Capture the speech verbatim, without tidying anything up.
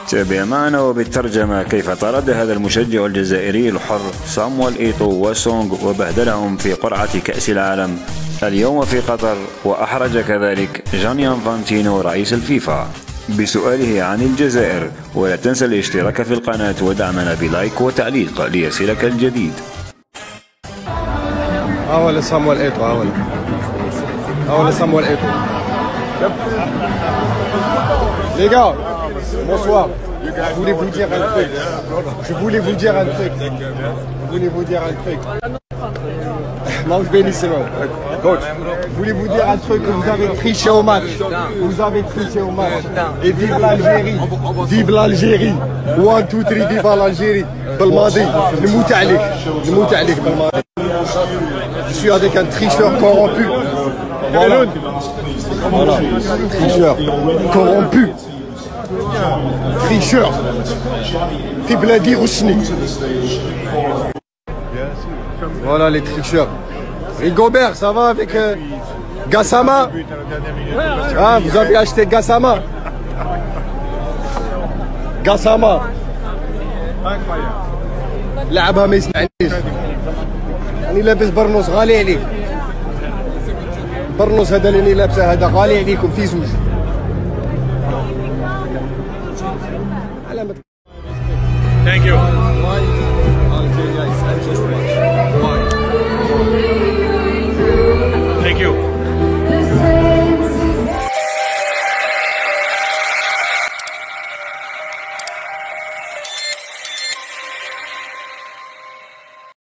تابع معنا وبالترجمة كيف طرد هذا المشجع الجزائري الحر صامويل إيتو وسونغ وبهدلهم في قرعة كأس العالم اليوم في قطر، وأحرج كذلك جاني انفانتينو رئيس الفيفا بسؤاله عن الجزائر. ولا تنسى الاشتراك في القناة ودعمنا بلايك وتعليق ليصلك الجديد. ها هو صامويل إيتو، ها هو ها هو صامويل إيتو. Les gars, bonsoir. Je voulais vous dire un truc. Je voulais vous dire un truc. Je voulais vous dire un truc. Non, je bénissez-moi. Coach, je voulais vous dire un truc, que vous avez triché au match. Vous avez triché au match. Et vive l'Algérie. Vive l'Algérie. One, two, three, vive l'Algérie. Belmadi. نموت عليك. نموت عليك Belmadi. Je suis avec un tricheur corrompu. Voilà. Voilà. Tricheur corrompu. Tricheur. في بلادي غشني. Voilà les tricheurs. Et Gobert, ça va avec euh, Gassama? Ah, vous avez acheté Gassama? Gassama. لعبها ما يسمعنيش. راني لابس برنوس غالي عليك. برنوس هذا اللي راني لابسه هذا غالي عليكم في زوج.